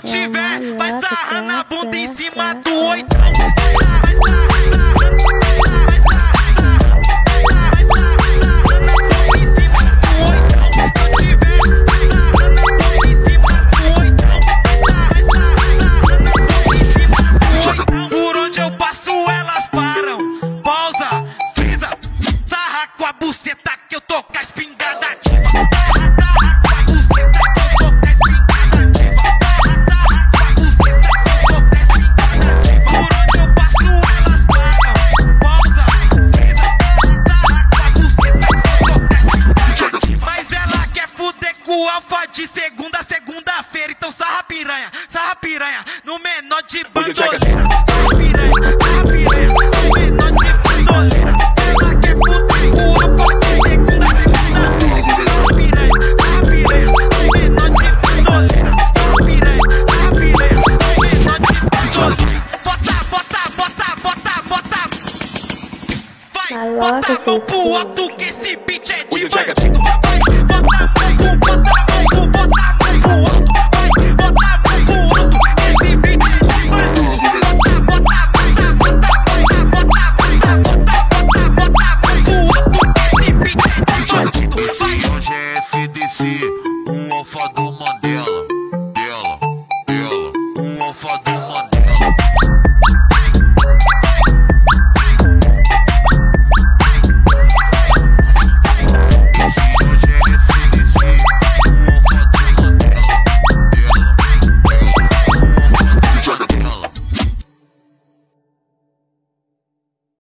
tiver, vai sarrando a bunda em cima do oitão. Por onde eu passo elas param, pausa, frisa, sarra com a buceta que eu tô com a espingarda ativa. De segunda a segunda-feira, então sarra piranha, no menor de bandoleira. Sarra piranha, no menor de bandoleira. Ela quer fuder com a de segunda a segunda-feira. Sarra piranha, no menor de bandoleira. Sarra piranha, no menor de bandoleira. Bota. Vai, bota a mão pro alto que esse beat é de bandido.